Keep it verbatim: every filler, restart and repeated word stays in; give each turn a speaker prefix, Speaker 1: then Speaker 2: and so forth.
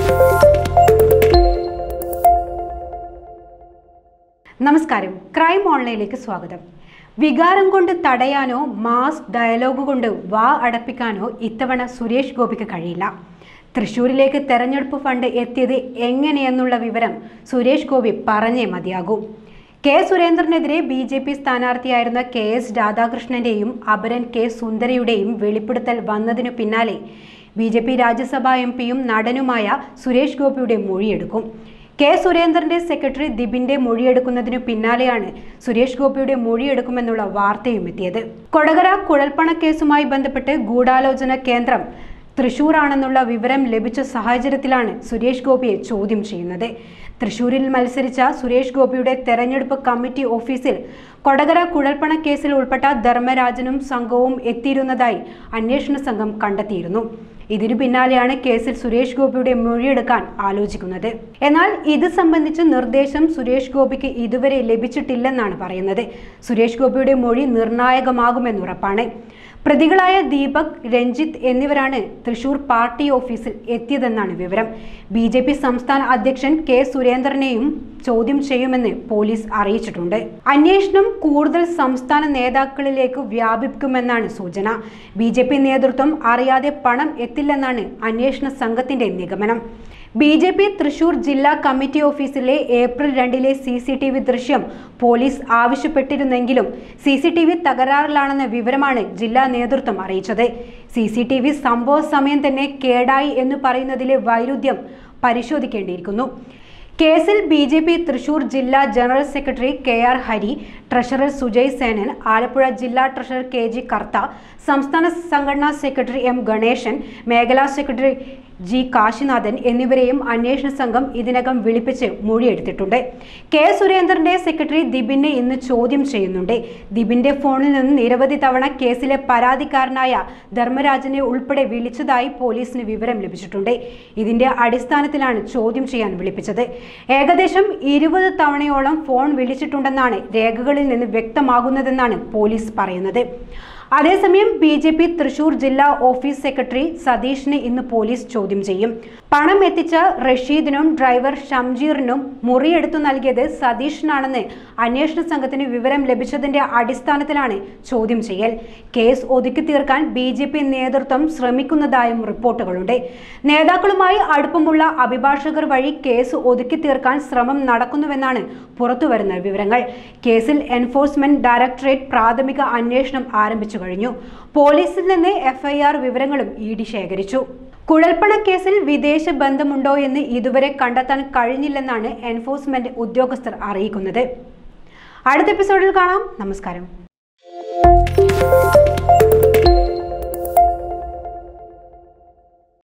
Speaker 1: നമസ്കാരം, ക്രൈം ഓൺലൈനിലേക്ക് സ്വാഗതം. വികാരം കൊണ്ട് തടയാനോ മാസ് ഡയലോഗ് കൊണ്ട് വാ അടപ്പിക്കാനോ ഇത്തവണ സുരേഷ് ഗോപിക്ക് കഴിയില്ല. തൃശൂരിലേക്ക് തെരഞ്ഞെടുപ്പ് ഫണ്ട് എത്തിയത് എങ്ങനെയെന്നുള്ള വിവരം സുരേഷ് ഗോപി പറഞ്ഞേ മതിയാകൂ. കെ സുരേന്ദ്രനെതിരെ ബി ജെ പി സ്ഥാനാർത്ഥിയായിരുന്ന കെ എസ് രാധാകൃഷ്ണന്റെയും അപരൻ കെ സുന്ദരയുടെയും വെളിപ്പെടുത്തൽ വന്നതിനു പിന്നാലെ B J P Rajya Sabha M പിയും നടനുമായ സുരേഷ് ഗോപിയുടെ മൊഴിയെടുക്കും. കെ സുരേന്ദ്രന്റെ സെക്രട്ടറി ദിബിന്റെ മൊഴിയെടുക്കുന്നതിനു പിന്നാലെയാണ് സുരേഷ് ഗോപിയുടെ മൊഴിയെടുക്കുമെന്നുള്ള വാർത്തയും എത്തിയത്. കൊടകര കുഴൽപ്പണക്കേസുമായി ബന്ധപ്പെട്ട് ഗൂഢാലോചന കേന്ദ്രം തൃശൂരാണെന്നുള്ള വിവരം ലഭിച്ച സാഹചര്യത്തിലാണ് സുരേഷ് ഗോപിയെ ചോദ്യം ചെയ്യുന്നത്. തൃശൂരിൽ മത്സരിച്ച സുരേഷ് ഗോപിയുടെ തെരഞ്ഞെടുപ്പ് കമ്മിറ്റി ഓഫീസിൽ കൊടകര കുഴൽപ്പണ കേസിൽ ഉൾപ്പെട്ട ധർമ്മരാജനും സംഘവും എത്തിയിരുന്നതായി അന്വേഷണ സംഘം കണ്ടെത്തിയിരുന്നു. ഇതിനു പിന്നാലെയാണ് കേസിൽ സുരേഷ് ഗോപിയുടെ മൊഴിയെടുക്കാൻ ആലോചിക്കുന്നത്. എന്നാൽ ഇത് സംബന്ധിച്ച് നിർദ്ദേശം സുരേഷ് ഗോപിക്ക് ഇതുവരെ ലഭിച്ചിട്ടില്ലെന്നാണ് പറയുന്നത്. സുരേഷ് ഗോപിയുടെ മൊഴി നിർണായകമാകുമെന്നുറപ്പാണ്. പ്രതികളായ ദീപക്, രഞ്ജിത്ത് എന്നിവരാണ് തൃശൂർ പാർട്ടി ഓഫീസിൽ എത്തിയതെന്നാണ് വിവരം. ബി ജെ പി സംസ്ഥാന അധ്യക്ഷൻ കെ സുരേന്ദ്രനെയും ചോദ്യം ചെയ്യുമെന്ന് പോലീസ് അറിയിച്ചിട്ടുണ്ട്. അന്വേഷണം കൂടുതൽ സംസ്ഥാന നേതാക്കളിലേക്ക് വ്യാപിക്കുമെന്നാണ് സൂചന. ബി ജെ പി നേതൃത്വം അറിയാതെ പണം എത്തില്ലെന്നാണ് അന്വേഷണ സംഘത്തിന്റെ നിഗമനം. ബി ജെ പി തൃശൂർ ജില്ലാ കമ്മിറ്റി ഓഫീസിലെ ഏപ്രിൽ രണ്ടിലെ സി സി ടി വി ദൃശ്യം പോലീസ് ആവശ്യപ്പെട്ടിരുന്നെങ്കിലും സി സി ടി വി തകരാറിലാണെന്ന വിവരമാണ് ജില്ലാ നേതൃത്വം അറിയിച്ചത്. സി സി ടി വി സംഭവ സമയം തന്നെ കേടായി എന്ന് പറയുന്നതിലെ വൈരുദ്ധ്യം പരിശോധിക്കേണ്ടിയിരിക്കുന്നു. കേസിൽ ബി ജെ പി തൃശൂർ ജില്ലാ general secretary K R Hari, treasurer Sujay Senan, Alappuzha ജില്ലാ ട്രഷറർ കെ ജി കർത്ത, സംസ്ഥാന സംഘടനാ സെക്രട്ടറി എം ഗണേശൻ, മേഖലാ സെക്രട്ടറി ജി കാശിനാഥൻ എന്നിവരെയും അന്വേഷണ സംഘം ഇതിനകം വിളിപ്പിച്ച് മൊഴിയെടുത്തിട്ടുണ്ട്. കെ സുരേന്ദ്രന്റെ സെക്രട്ടറി ദിബിനെ ഇന്ന് ചോദ്യം ചെയ്യുന്നുണ്ട്. ദിബിന്റെ ഫോണിൽ നിന്ന് നിരവധി തവണ കേസിലെ പരാതിക്കാരനായ ധർമ്മരാജനെ ഉൾപ്പെടെ വിളിച്ചതായി പോലീസിന് വിവരം ലഭിച്ചിട്ടുണ്ട്. ഇതിന്റെ അടിസ്ഥാനത്തിലാണ് ചോദ്യം ചെയ്യാൻ വിളിപ്പിച്ചത്. ഏകദേശം ഇരുപത് തവണയോളം ഫോൺ വിളിച്ചിട്ടുണ്ടെന്നാണ് രേഖകളിൽ നിന്ന് വ്യക്തമാകുന്നതെന്നാണ് പോലീസ് പറയുന്നത്. അതേസമയം ബി ജെ പി തൃശൂർ ജില്ലാ ഓഫീസ് സെക്രട്ടറി സതീഷിനെ ഇന്ന് പോലീസ് ചോദ്യം ചെയ്യും. പണം എത്തിച്ച റഷീദിനും ഡ്രൈവർ ഷംജീറിനും മുറിയെടുത്തു നൽകിയത് സതീഷിനാണെന്ന് അന്വേഷണ സംഘത്തിന് വിവരം ലഭിച്ചതിന്റെ അടിസ്ഥാനത്തിലാണ് ചോദ്യം ചെയ്യൽ. കേസ് ഒതുക്കി തീർക്കാൻ ബി ജെ പി നേതൃത്വം ശ്രമിക്കുന്നതായും റിപ്പോർട്ടുകളുണ്ട്. നേതാക്കളുമായി അടുപ്പമുള്ള അഭിഭാഷകർ വഴി കേസ് ഒതുക്കി തീർക്കാൻ ശ്രമം നടക്കുന്നുവെന്നാണ് പുറത്തുവരുന്ന വിവരങ്ങൾ. കേസിൽ എൻഫോഴ്സ്മെന്റ് ഡയറക്ടറേറ്റ് പ്രാഥമിക അന്വേഷണം ആരംഭിച്ചു കഴിഞ്ഞു. പോലീസിൽ നിന്ന് എഫ് ഐ ആർ വിവരങ്ങളും ഇ ഡി ശേഖരിച്ചു. കുഴൽപ്പണ കേസിൽ വിദേശ ബന്ധമുണ്ടോ എന്ന് ഇതുവരെ കണ്ടെത്താൻ കഴിഞ്ഞില്ലെന്നാണ് എൻഫോഴ്സ്മെന്റ് ഉദ്യോഗസ്ഥർ അറിയിക്കുന്നത്. അടുത്ത എപ്പിസോഡിൽ കാണാം. നമസ്കാരം.